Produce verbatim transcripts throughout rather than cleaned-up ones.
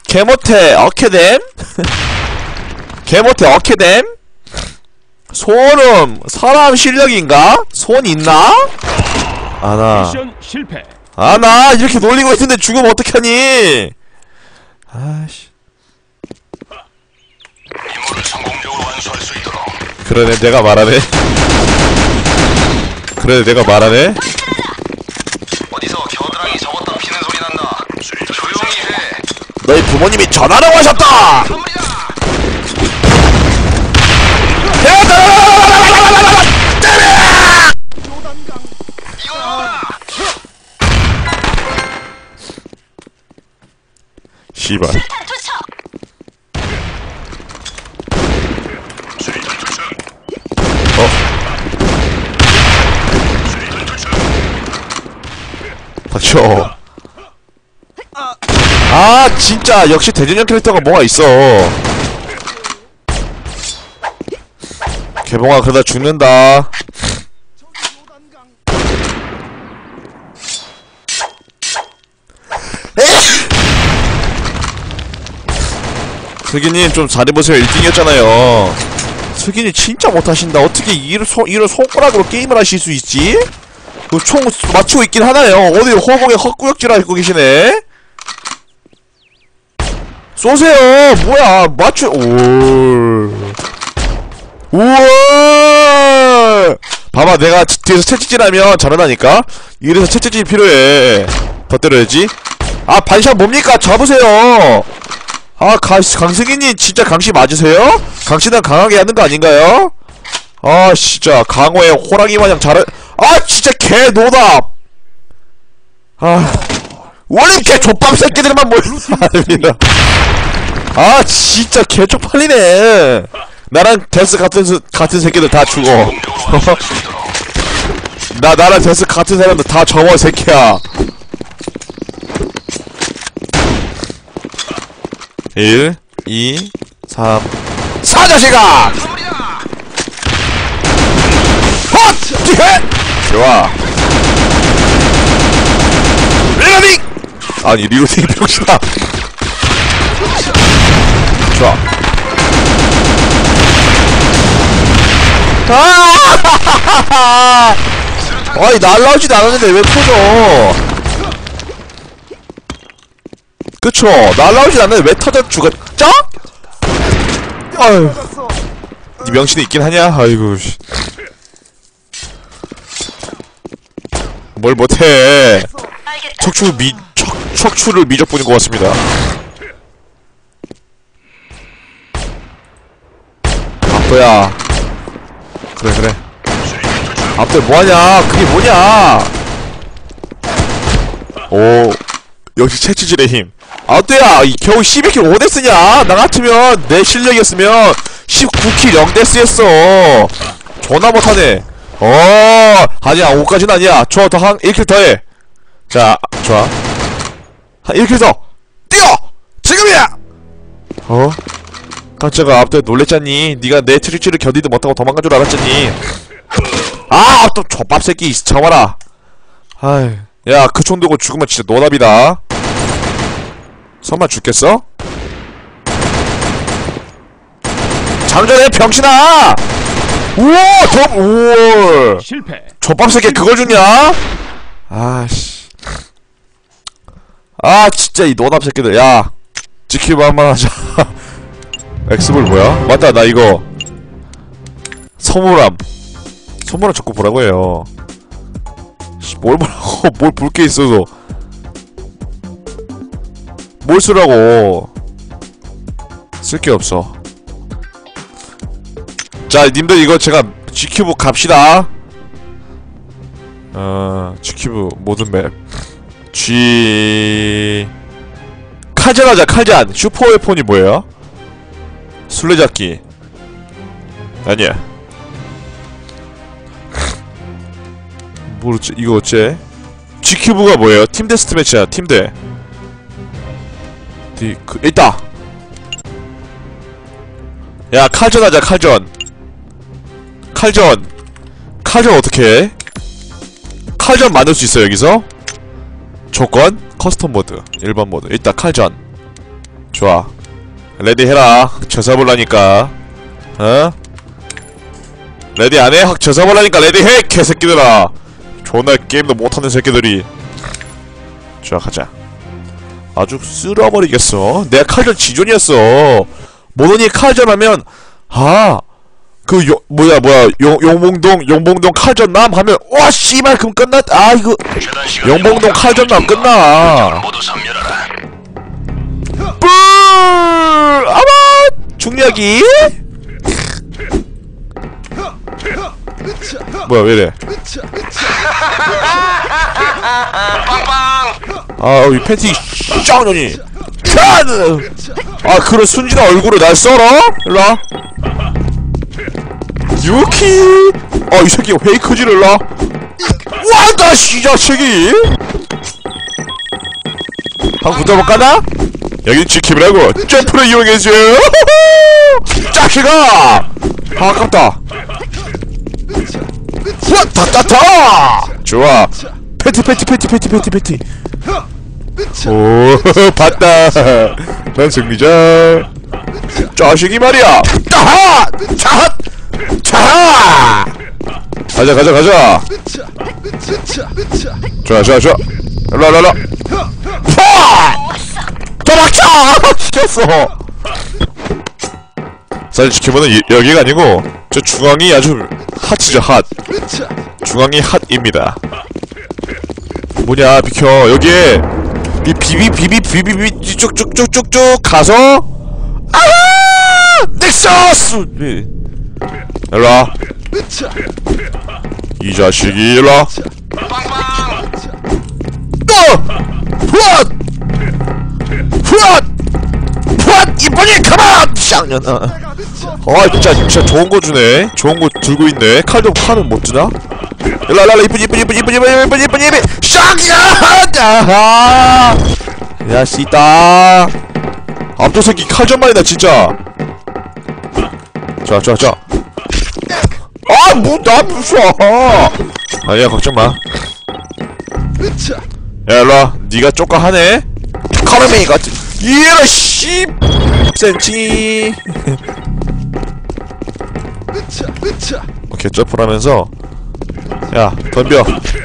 개못해 어케뎀? 개못해 어케뎀? 손음 사람 실력인가? 손 있나? 아나 미션 실패. 아나 이렇게 놀리고 있는데 죽으면 어떡하니? 아씨 임무를 성공적으로 완수할 수 있도록. 그러네 내가 말하네. 그래 내가 말하네. 어디서 겨드랑이 접었다 피는 소리 난다. 조용히 해. 너희 부모님이 전화를 하셨다. 선물이다. 이거 넣어라. 씨발. 어? 닥쳐. 아 진짜 역시 대전형 캐릭터가 뭐가 있어. 개봉아 그러다 죽는다. 슬기님 좀 잘해보세요. 일 등이었잖아요 슬기님 진짜 못하신다. 어떻게 이를, 소, 이를 손가락으로 게임을 하실 수 있지? 그 총 맞추고 있긴 하나요. 어디 허공에 헛구역질 하고 계시네? 쏘세요! 뭐야, 맞추, 오. 우와! 봐봐, 내가 뒤에서 채찍질하면 잘하다니까? 이래서 채찍질이 필요해. 더 때려야지. 아, 반샷 뭡니까? 잡으세요! 아, 가, 강승희님 진짜 강씨 맞으세요? 강씨는 강하게 하는 거 아닌가요? 아, 진짜 강호의 호랑이 마냥 잘해. 아, 진짜 개 노답. 아, 원래 개 족밥 새끼들만 모여. 아닙니다. 아, 진짜 개 쪽팔리네. 나랑 데스 같은 수, 같은 새끼들 다 죽어. 나 나랑 데스 같은 사람들 다 접어 새끼야. 일, 이, 삼, 사 자식아! 헛! 뒤에! 좋아. 리로딩! 아니, 리로딩이 병신아. 좋아. 아! 아니, 날라오지도 않았는데 왜 터져? 그쵸? 날라오진 않는데 왜 터져 죽었죠? 아유. 니 명신이 있긴 하냐? 아이고. 뭘 못해. 척추 미, 척, 척추를 미적분인 것 같습니다. 아빠야. 그래, 그래. 아빠 뭐하냐? 그게 뭐냐? 오. 역시 채취질의 힘. 아또야 겨우 십이 킬 오 데스냐? 나같으면 내 실력이었으면 십구 킬 영 데스였어. 존나 못하네. 어 아니야 오까지는 아니야. 저 더 한 일 킬 더해. 자 좋아. 한 일 킬 더 뛰어! 지금이야! 어? 깜짝아 앞에 놀랬잖니. 니가 내 트릭치를 견디도 못하고 도망간 줄 알았잖니. 아 또 족밥 새끼 참아라. 아이 야 그 총 들고 죽으면 진짜 노답이다. 설마 죽겠어? 장전해 병신아! 우와! 저, 우와! 실패. 족밥 새끼 그걸 죽냐? 아씨. 아 진짜 이 노답 새끼들. 야 지키고 한번 하자. 엑스볼 뭐야? 맞다 나 이거 서물함. 서물함 자꾸 보라고 해요. 뭘 보라고. 뭘 볼 게 있어서 뭘 쓰라고. 쓸 게 없어. 자 님들 이거 제가 지큐브 갑시다. 어... 지큐브 모든 맵 G... 칼잔 하자 칼잔. 슈퍼웨폰이 뭐예요? 술래잡기 아니야. 모르지 이거 어째? 지큐브가 뭐예요? 팀데스트 매치야 팀대. 디.. 그.. 있다! 야 칼전 하자 칼전. 칼전 칼전 어떻게 해? 칼전 만들 수 있어 여기서? 조건? 커스텀 모드 일반 모드. 일단 칼전 좋아. 레디 해라. 쳐서볼라니까. 어? 레디 안해? 확 쳐서볼라니까 레디 해! 개새끼들아. 존나 게임도 못하는 새끼들이. 좋아, 가자. 아주 쓸어버리겠어. 내가 칼전 지존이었어. 모노니 칼전 하면, 아, 그, 요, 뭐야, 뭐야, 용, 용봉동, 용봉동 칼전남 하면, 와, 씨발, 그럼 끝났, 아, 이거, 용봉동 칼전남 끝나. 모두 섬멸하라. 뿔! 아마! 중력이? 뭐야, 왜이래? 빵빵! 아, 이 팬티, 짱년이! 짠! 아, 그런 순진한 얼굴을 날 썰어? 일로와. 유키! 아, 이 새끼 페이크질 일로와. 와다, 씨 자식이! 한번 붙어볼까나? 여긴 지킴이라고 점프를 이용해줘. 자식아! 아, 아깝다. 후아 타타타! 좋아. 패티 패티 패티 패티 패티 패티. 오, 봤다. 난 승리자. 자식이 말이야. 따하! 자핫! 자하! 가자 가자 가자. 좋아 좋아 좋아. 일로 일로 일로. 도망쳐! 시켰어. 사실 지켜보는 여기가 아니고 저 중앙이 아주 핫이죠. 핫. 중앙이 핫입니다. 뭐냐, 비켜. 여기에 비 비비 비비 비비비 쭉쭉쭉쭉쭉 가서 아! 넥서스! 일로와. 이 자식이 일로와. 또! 후앗! 후앗! 후앗! 이쁜이 가만! 쌍년아. 아, 진짜 진짜 좋은 거 주네. 좋은 거 들고 있네. 칼도 칼은 못 주나? 일로 일로 이쁜 이쁜 이쁜 이쁜 이쁜 이쁜 이쁜 이쁜 쌍야! 야, 씨다. 앞도 새끼 칼전만이다 진짜. 좋아 좋아 좋아. 아, 뭐 나 무서워. 아니야, 걱정 마. 야, 일로와. 니가 쪼까 하네. 카르메이 같은. 이라 씨. 센치. 오케이, 점프를 하면서. 야, 덤벼.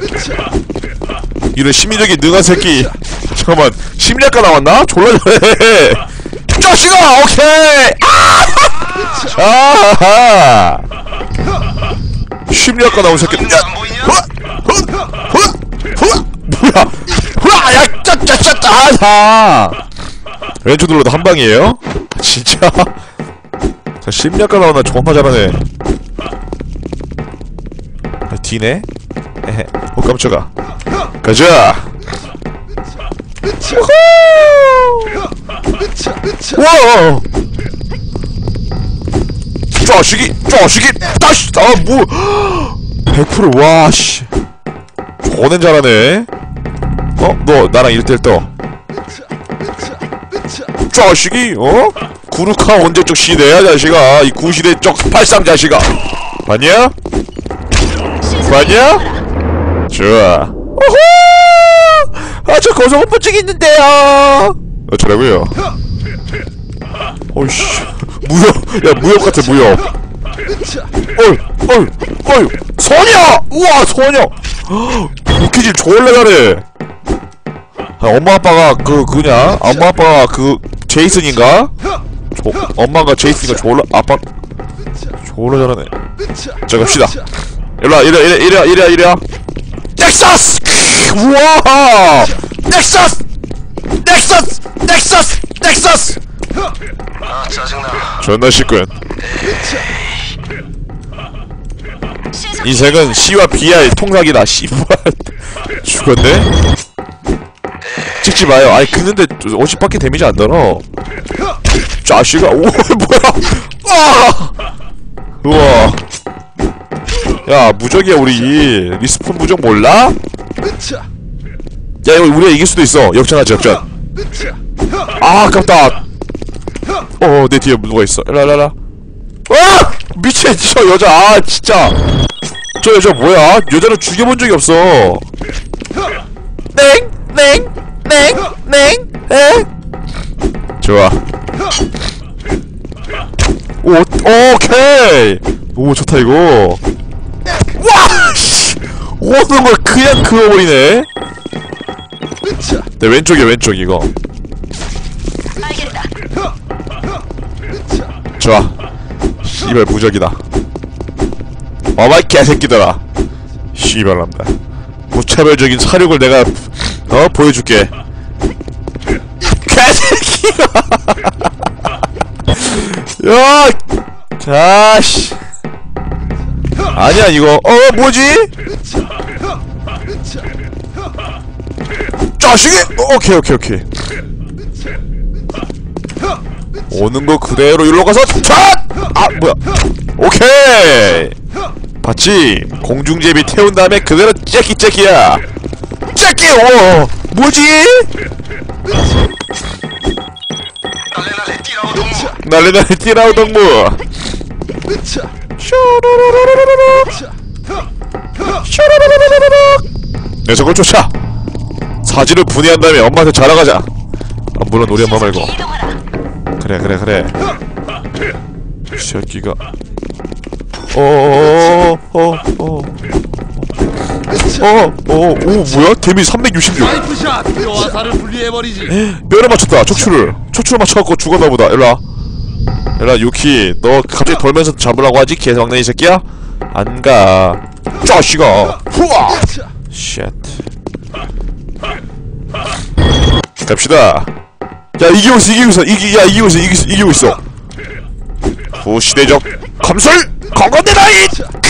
이런 심리적인 능한 새끼. 잠깐만, 심리학과 나왔나? 졸라 잘해. 자식아, 오케이. 아! 심리학과 나온 새끼. 야, 후아, 후아, 후아, 후아, 뭐야? 후아, 야, 짜짜짜짜, 아, 왼쪽 눌러도 한 방이에요? 진짜. 자, 심리학과 나오나 존나 잘하네. D네? 에헤. 어, 깜짝아. 가자! 우와! 자식이! 자식이! 다시! 아, 뭐! 백 퍼센트 와, 씨. 존엔 잘하네. 어? 너, 나랑 일 대 일 떠. 자식이, 어? 구루카 언제적 시대야, 자식아. 이 구시대 적 팔상 자식아. 봤냐? 봤냐? 좋아. 오호! 아, 저 고소공포증 있는데요. 어쩌라고요? 어이씨, 무협, 야, 무협 같아, 무협. 어이, 어이, 어이, 소녀! 우와, 소녀! 루키질 졸라 잘해. 아, 엄마 아빠가 그 그냐? 엄마 아빠가 그 제이슨인가? 조, 엄마가 제이슨인가 졸라 아빠 졸라 잘하네. 자, 갑시다. 일로와, 이래, 이래, 이래, 이래, 이래. 넥서스! 우와! 넥서스! 넥서스! 넥서스! 넥서스! 아, 짜증나. 존나 쉽군. 인생은 C와 B의 통락이다. 씨발. 죽었네? 찍지 마요. 아니, 그는데 오십 밖에 데미지 안 들어. 자식아. 오, 뭐야. 아! 우와. 야, 무적이야, 우리. 리스폰 무적 몰라? 야, 이거 우리가 이길 수도 있어. 역전하지, 역전. 아, 아깝다. 어, 내 뒤에 누가 있어. 라라라. 아! 미친, 저 여자. 아, 진짜. 저 여자 뭐야? 여자를 죽여본 적이 없어. 땡! 땡! 땡! 땡! 에? 좋아. 오, 오케이. 오, 좋다 이거. 와, 씨, 오는 걸 그냥 그어버리네. 내 왼쪽이야 왼쪽 이거. 알겠다. 좋아. 씨발 무적이다. 어마이 개새끼들아. 씨발랍니다. 무차별적인 사력을 내가 어 보여줄게. 개새끼야. 야, 자씨. 아니야 이거. 어 뭐지? 자식이. 오케이 오케이 오케이. 오는 거 그대로 일로 가서 차! 아 뭐야? 오케이. 봤지? 공중제비 태운 다음에 그대로 째끼 째끼야. 째끼. 오 뭐지? 날래날래 뛰라고 동무. 날래날래 뛰라우 동무. 녀석을 쫓아. 사지를 분해한 다음에 엄마한테 자랑하자. 아, 물론 우리 엄마 말고. 이동하라. 그래 그래 그래. 이 새끼가. 어어어어어어 어어 오 뭐야? 데미 삼백육십육. 라이프샷! 뼈와 살을 분리해버리지. 뼈를 맞췄다. 척추를 척추를 맞춰갖고 죽었나보다. 일로와 일로와 유키. 너 갑자기 돌면서 잡으려고 하지? 개성내 이 새끼야? 안가 짜식아. 후아 쉣. 갑시다. 야 이기고 있어 이기고 있어 이기 야 이기고 있어 이기, 이기고 있어. 후시대적 감술 건건대 나이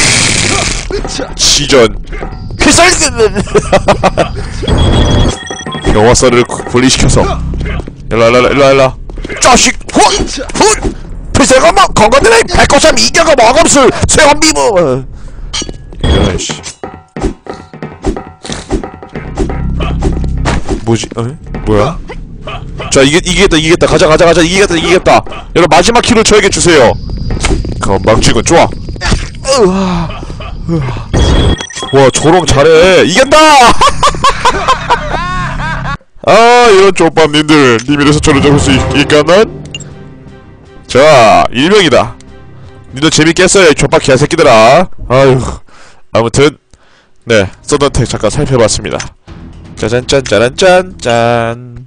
시전 필살. 영화살을 분리시켜서 일라 일라 일라 일라 짜식 훗훗 필살건마 건건대 나이 백호삼 이겨가 마감술 세원비무. 야이씨 뭐지? 어? 뭐야? 자 이게 이기겠다 이기겠다 가자 가자 가자 이기겠다 이기겠다. 여러분 마지막 킬을 저에게 주세요. 건방지군. 좋아. 으아, 으아. 와 조롱 잘해. 이겼다. 아 이런 족밥님들 님 이래서 저를 잡을 수 있겠난? 자 일명이다. 니도 재밌게 했어요 이 족밥 개새끼들아. 아유 아무튼 네 서든텍 잠깐 살펴봤습니다. 짜잔 짠 짜란 짠 짠.